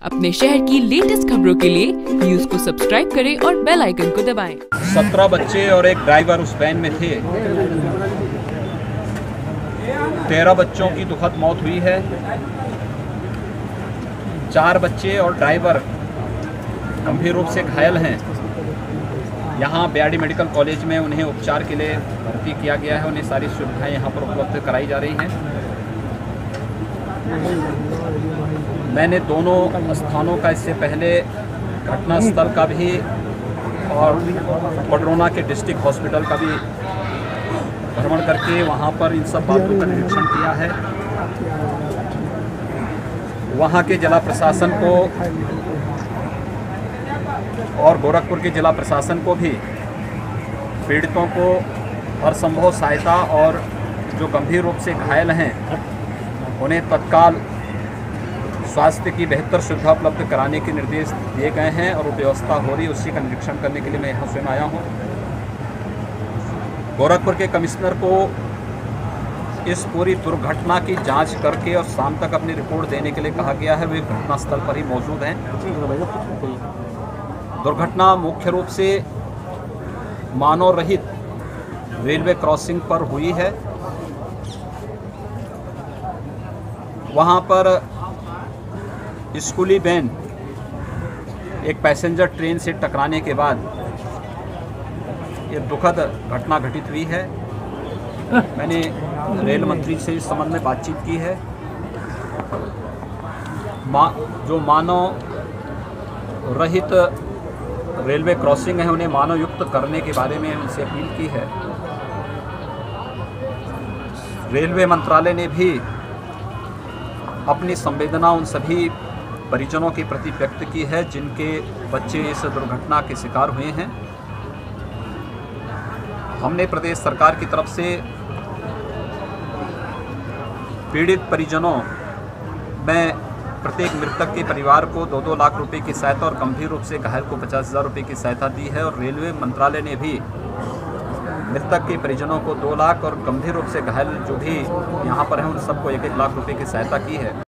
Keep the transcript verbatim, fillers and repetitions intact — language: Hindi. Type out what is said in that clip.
अपने शहर की लेटेस्ट खबरों के लिए न्यूज को सब्सक्राइब करें और बेल आइकन को दबाएं। सत्रह बच्चे और एक ड्राइवर उस वैन में थे। तेरह बच्चों की दुखद मौत हुई है। चार बच्चे और ड्राइवर गंभीर रूप से घायल हैं। यहाँ बीआरडी मेडिकल कॉलेज में उन्हें उपचार के लिए भर्ती किया गया है। उन्हें सारी सुविधाएं यहाँ पर उपलब्ध कराई जा रही हैं। मैंने दोनों स्थानों का इससे पहले घटनास्थल का भी और पडरौना के डिस्ट्रिक्ट हॉस्पिटल का भी भ्रमण करके वहाँ पर इन सब बातों का निरीक्षण किया है। वहाँ के जिला प्रशासन को और गोरखपुर के जिला प्रशासन को भी पीड़ितों को हर संभव सहायता और जो गंभीर रूप से घायल हैं उन्हें तत्काल स्वास्थ्य की बेहतर सुविधा उपलब्ध कराने के निर्देश दिए गए हैं और व्यवस्था हो रही है। उसी का निरीक्षण करने के लिए मैं यहाँ स्वयं आया हूँ। गोरखपुर के कमिश्नर को इस पूरी दुर्घटना की जांच करके और शाम तक अपनी रिपोर्ट देने के लिए कहा गया है। वे घटनास्थल पर ही मौजूद हैं। दुर्घटना मुख्य रूप से मानव रहित रेलवे क्रॉसिंग पर हुई है। वहाँ पर स्कूली वैन एक पैसेंजर ट्रेन से टकराने के बाद ये दुखद घटना घटित हुई है। मैंने रेल मंत्री से इस संबंध में बातचीत की है। मा, जो मानव रहित रेलवे क्रॉसिंग है उन्हें मानव युक्त करने के बारे में उनसे अपील की है। रेलवे मंत्रालय ने भी अपनी संवेदना उन सभी परिजनों के प्रति व्यक्त की है जिनके बच्चे इस दुर्घटना के शिकार हुए हैं। हमने प्रदेश सरकार की तरफ से पीड़ित परिजनों में प्रत्येक मृतक के परिवार को दो दो लाख रुपए की सहायता और गंभीर रूप से घायल को पचास हजार रुपये की सहायता दी है। और रेलवे मंत्रालय ने भी मृतक के परिजनों को दो लाख और गंभीर रूप से घायल जो भी यहाँ पर हैं उन सबको एक एक लाख रुपए की सहायता की है।